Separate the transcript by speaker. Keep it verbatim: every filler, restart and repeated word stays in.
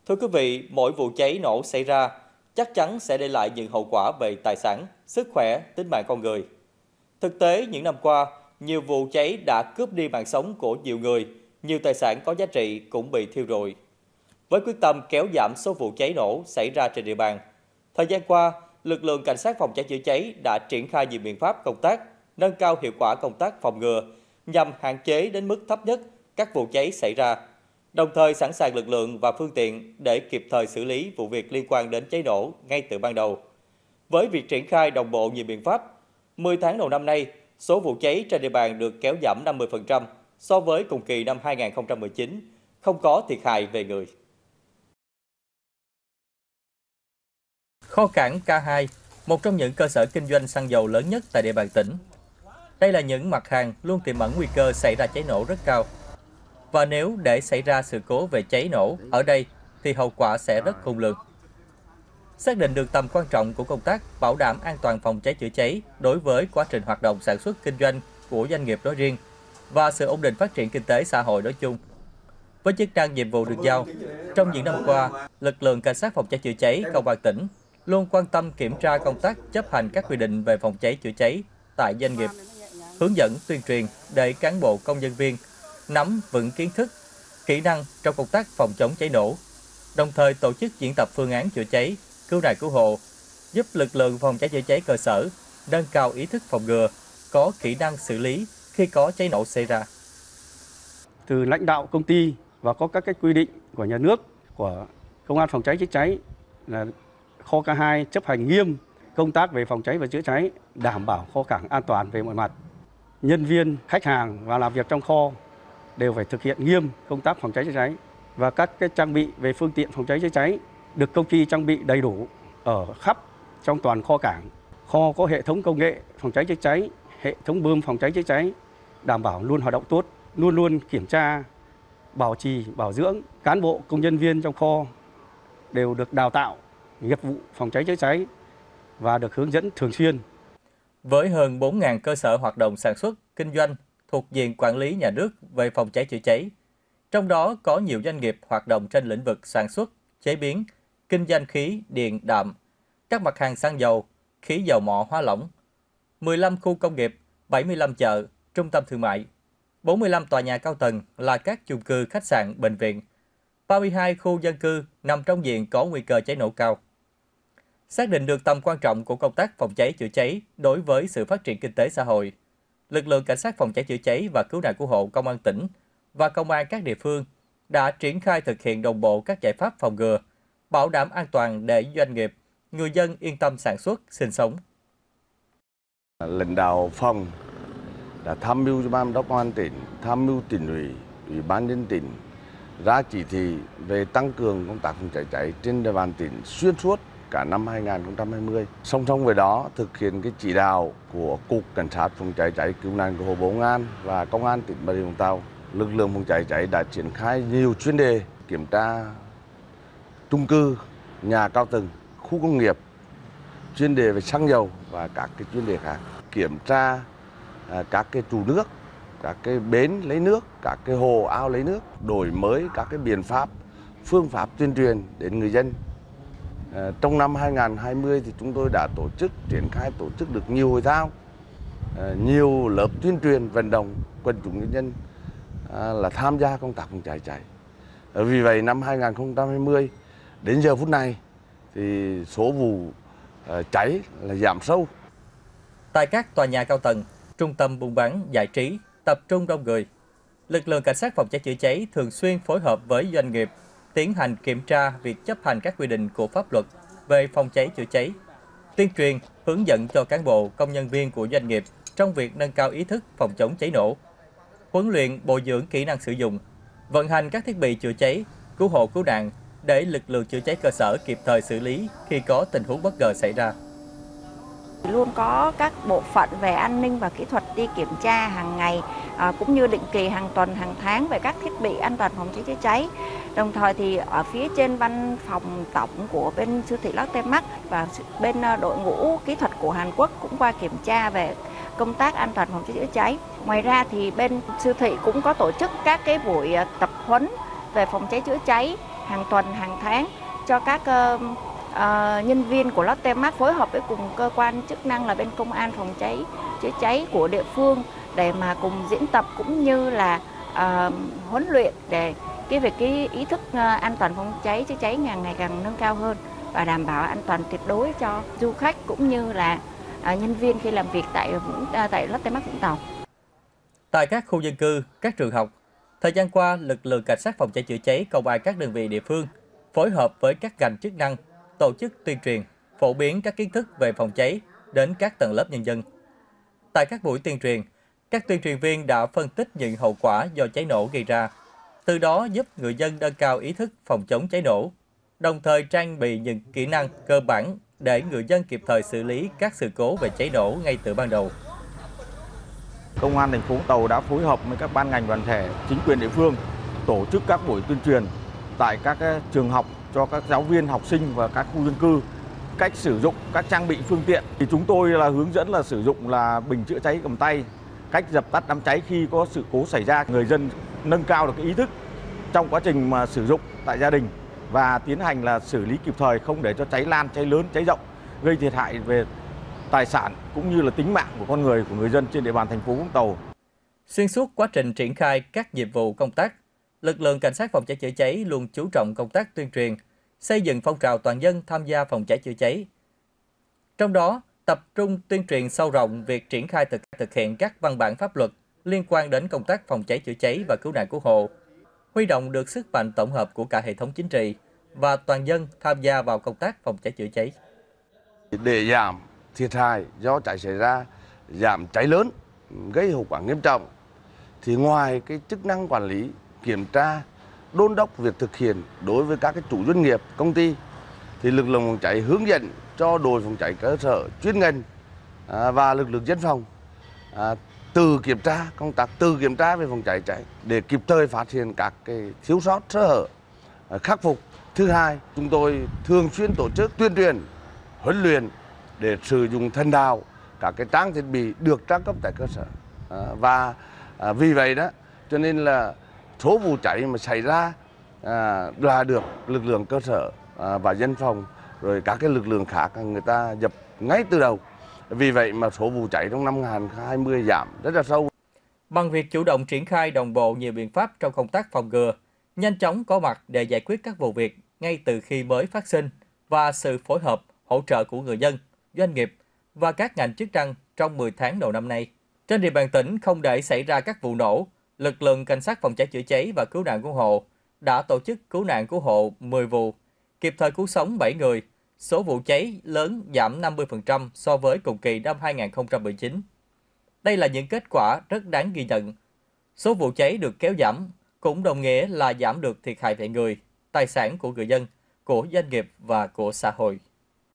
Speaker 1: Thưa quý vị, mỗi vụ cháy nổ xảy ra chắc chắn sẽ để lại những hậu quả về tài sản, sức khỏe, tính mạng con người. Thực tế, những năm qua, nhiều vụ cháy đã cướp đi mạng sống của nhiều người, nhiều tài sản có giá trị cũng bị thiêu rụi. Với quyết tâm kéo giảm số vụ cháy nổ xảy ra trên địa bàn, thời gian qua, lực lượng cảnh sát phòng cháy chữa cháy đã triển khai nhiều biện pháp công tác, nâng cao hiệu quả công tác phòng ngừa nhằm hạn chế đến mức thấp nhất các vụ cháy xảy ra, đồng thời sẵn sàng lực lượng và phương tiện để kịp thời xử lý vụ việc liên quan đến cháy nổ ngay từ ban đầu. Với việc triển khai đồng bộ nhiều biện pháp, mười tháng đầu năm nay, số vụ cháy trên địa bàn được kéo giảm năm mươi phần trăm so với cùng kỳ năm hai nghìn không trăm mười chín, không có thiệt hại về người. Kho cảng K hai, một trong những cơ sở kinh doanh xăng dầu lớn nhất tại địa bàn tỉnh. Đây là những mặt hàng luôn tiềm ẩn nguy cơ xảy ra cháy nổ rất cao. Và nếu để xảy ra sự cố về cháy nổ ở đây thì hậu quả sẽ rất khôn lường. Xác định được tầm quan trọng của công tác bảo đảm an toàn phòng cháy chữa cháy đối với quá trình hoạt động sản xuất kinh doanh của doanh nghiệp nói riêng và sự ổn định phát triển kinh tế xã hội nói chung. Với chức năng nhiệm vụ được giao, trong những năm qua, lực lượng cảnh sát phòng cháy chữa cháy công an tỉnh luôn quan tâm kiểm tra công tác chấp hành các quy định về phòng cháy chữa cháy tại doanh nghiệp, hướng dẫn tuyên truyền để cán bộ công nhân viên nắm vững kiến thức, kỹ năng trong công tác phòng chống cháy nổ, đồng thời tổ chức diễn tập phương án chữa cháy, cứu nạn cứu hộ, giúp lực lượng phòng cháy chữa cháy cơ sở nâng cao ý thức phòng ngừa, có kỹ năng xử lý khi có cháy nổ xảy ra.
Speaker 2: Từ lãnh đạo công ty và có các cái quy định của nhà nước, của công an phòng cháy chữa cháy là kho K hai chấp hành nghiêm công tác về phòng cháy và chữa cháy, đảm bảo kho cảng an toàn về mọi mặt. Nhân viên, khách hàng và làm việc trong kho đều phải thực hiện nghiêm công tác phòng cháy chữa cháy và các cái trang bị về phương tiện phòng cháy chữa cháy được công ty trang bị đầy đủ ở khắp trong toàn kho cảng. Kho có hệ thống công nghệ phòng cháy chữa cháy, hệ thống bơm phòng cháy chữa cháy đảm bảo luôn hoạt động tốt, luôn luôn kiểm tra, bảo trì, bảo dưỡng. Cán bộ công nhân viên trong kho đều được đào tạo nghiệp vụ phòng cháy chữa cháy và được hướng dẫn thường xuyên.
Speaker 1: Với hơn bốn nghìn cơ sở hoạt động sản xuất, kinh doanh thuộc diện quản lý nhà nước về phòng cháy chữa cháy, trong đó có nhiều doanh nghiệp hoạt động trên lĩnh vực sản xuất, chế biến, kinh doanh khí, điện, đạm, các mặt hàng xăng dầu, khí dầu mỏ hóa lỏng, mười lăm khu công nghiệp, bảy mươi lăm chợ, trung tâm thương mại, bốn mươi lăm tòa nhà cao tầng là các chung cư, khách sạn, bệnh viện, ba mươi hai khu dân cư nằm trong diện có nguy cơ cháy nổ cao. Xác định được tầm quan trọng của công tác phòng cháy chữa cháy đối với sự phát triển kinh tế xã hội, lực lượng cảnh sát phòng cháy chữa cháy và cứu nạn cứu hộ công an tỉnh và công an các địa phương đã triển khai thực hiện đồng bộ các giải pháp phòng ngừa, bảo đảm an toàn để doanh nghiệp, người dân yên tâm sản xuất, sinh sống.
Speaker 3: Lãnh đạo phòng đã tham mưu cho ban giám đốc công an tỉnh, tham mưu tỉnh ủy, ủy ban nhân tỉnh ra chỉ thị về tăng cường công tác phòng cháy cháy trên địa bàn tỉnh xuyên suốt cả năm hai nghìn không trăm hai mươi. Song song với đó thực hiện cái chỉ đạo của Cục Cảnh sát phòng cháy cháy cứu nạn cứu hộ Bộ Công an và Công an tỉnh Bà Rịa Vũng Tàu, lực lượng phòng cháy cháy đã triển khai nhiều chuyên đề kiểm tra chung cư, nhà cao tầng, khu công nghiệp, chuyên đề về xăng dầu và các cái chuyên đề khác, kiểm tra các cái trụ nước, các cái bến lấy nước, các cái hồ ao lấy nước, đổi mới các cái biện pháp, phương pháp tuyên truyền đến người dân. À, trong năm hai nghìn không trăm hai mươi thì chúng tôi đã tổ chức triển khai tổ chức được nhiều hội thao, à, nhiều lớp tuyên truyền vận động quần chúng nhân dân à, là tham gia công tác phòng cháy cháy. À, vì vậy năm hai nghìn không trăm hai mươi đến giờ phút này thì số vụ à, cháy là giảm sâu.
Speaker 1: Tại các tòa nhà cao tầng, trung tâm buôn bán, giải trí, tập trung đông người, lực lượng cảnh sát phòng cháy chữa cháy thường xuyên phối hợp với doanh nghiệp tiến hành kiểm tra việc chấp hành các quy định của pháp luật về phòng cháy chữa cháy, tuyên truyền, hướng dẫn cho cán bộ, công nhân viên của doanh nghiệp trong việc nâng cao ý thức phòng chống cháy nổ, huấn luyện bồi dưỡng kỹ năng sử dụng, vận hành các thiết bị chữa cháy, cứu hộ cứu nạn để lực lượng chữa cháy cơ sở kịp thời xử lý khi có tình huống bất ngờ xảy ra.
Speaker 4: Luôn có các bộ phận về an ninh và kỹ thuật đi kiểm tra hàng ngày, à, cũng như định kỳ hàng tuần, hàng tháng về các thiết bị an toàn phòng cháy chữa cháy. Đồng thời thì ở phía trên văn phòng tổng của bên siêu thị Lotte Mart và bên đội ngũ kỹ thuật của Hàn Quốc cũng qua kiểm tra về công tác an toàn phòng cháy chữa cháy. Ngoài ra thì bên siêu thị cũng có tổ chức các cái buổi tập huấn về phòng cháy chữa cháy hàng tuần, hàng tháng cho các uh, uh, nhân viên của Lotte Mart phối hợp với cùng cơ quan chức năng là bên công an phòng cháy chữa cháy của địa phương để mà cùng diễn tập cũng như là uh, huấn luyện để cái việc cái ý thức uh, an toàn phòng cháy chữa cháy càng ngày càng nâng cao hơn và đảm bảo an toàn tuyệt đối cho du khách cũng như là uh, nhân viên khi làm việc tại uh, tại Lotte Mart Vũng Tàu.
Speaker 1: Tại các khu dân cư, các trường học, thời gian qua, lực lượng cảnh sát phòng cháy chữa cháy, công an các đơn vị địa phương phối hợp với các ngành chức năng tổ chức tuyên truyền, phổ biến các kiến thức về phòng cháy đến các tầng lớp nhân dân. Tại các buổi tuyên truyền, các tuyên truyền viên đã phân tích những hậu quả do cháy nổ gây ra, từ đó giúp người dân nâng cao ý thức phòng chống cháy nổ, đồng thời trang bị những kỹ năng cơ bản để người dân kịp thời xử lý các sự cố về cháy nổ ngay từ ban đầu.
Speaker 5: Công an thành phố Vũng Tàu đã phối hợp với các ban ngành đoàn thể, chính quyền địa phương tổ chức các buổi tuyên truyền tại các trường học cho các giáo viên, học sinh và các khu dân cư cách sử dụng các trang bị phương tiện. Thì chúng tôi là hướng dẫn là sử dụng là bình chữa cháy cầm tay, cách dập tắt đám cháy khi có sự cố xảy ra, người dân nâng cao được cái ý thức trong quá trình mà sử dụng tại gia đình và tiến hành là xử lý kịp thời, không để cho cháy lan, cháy lớn, cháy rộng gây thiệt hại về tài sản cũng như là tính mạng của con người của người dân trên địa bàn thành phố Vũng Tàu.
Speaker 1: Xuyên suốt quá trình triển khai các nhiệm vụ công tác, lực lượng cảnh sát phòng cháy chữa cháy luôn chú trọng công tác tuyên truyền, xây dựng phong trào toàn dân tham gia phòng cháy chữa cháy. Trong đó, tập trung tuyên truyền sâu rộng việc triển khai thực, thực hiện các văn bản pháp luật liên quan đến công tác phòng cháy chữa cháy và cứu nạn cứu hộ, huy động được sức mạnh tổng hợp của cả hệ thống chính trị và toàn dân tham gia vào công tác phòng cháy chữa cháy.
Speaker 3: Để giảm thiệt hại do cháy xảy ra, giảm cháy lớn gây hậu quả nghiêm trọng, thì ngoài cái chức năng quản lý, kiểm tra, đôn đốc việc thực hiện đối với các cái chủ doanh nghiệp, công ty, thì lực lượng phòng cháy hướng dẫn cho đội phòng cháy cơ sở chuyên ngành à, và lực lượng dân phòng à, từ kiểm tra công tác từ kiểm tra về phòng cháy cháy để kịp thời phát hiện các cái thiếu sót, sơ hở, à, khắc phục. Thứ hai, chúng tôi thường xuyên tổ chức tuyên truyền, huấn luyện để sử dụng thần đạo các cái trang thiết bị được trang cấp tại cơ sở à, và à, vì vậy đó cho nên là số vụ cháy mà xảy ra à, là được lực lượng cơ sở à, và dân phòng rồi các cái lực lượng khác người ta dập ngay từ đầu. Vì vậy mà số vụ cháy trong năm hai nghìn không trăm hai mươi giảm rất là sâu.
Speaker 1: Bằng việc chủ động triển khai đồng bộ nhiều biện pháp trong công tác phòng ngừa, nhanh chóng có mặt để giải quyết các vụ việc ngay từ khi mới phát sinh và sự phối hợp, hỗ trợ của người dân, doanh nghiệp và các ngành chức năng trong mười tháng đầu năm nay. Trên địa bàn tỉnh không để xảy ra các vụ nổ, lực lượng cảnh sát phòng cháy chữa cháy và cứu nạn cứu hộ đã tổ chức cứu nạn cứu hộ mười vụ, kịp thời cứu sống bảy người, số vụ cháy lớn giảm năm mươi phần trăm so với cùng kỳ năm hai nghìn không trăm mười chín. Đây là những kết quả rất đáng ghi nhận. Số vụ cháy được kéo giảm cũng đồng nghĩa là giảm được thiệt hại về người, tài sản của người dân, của doanh nghiệp và của xã hội.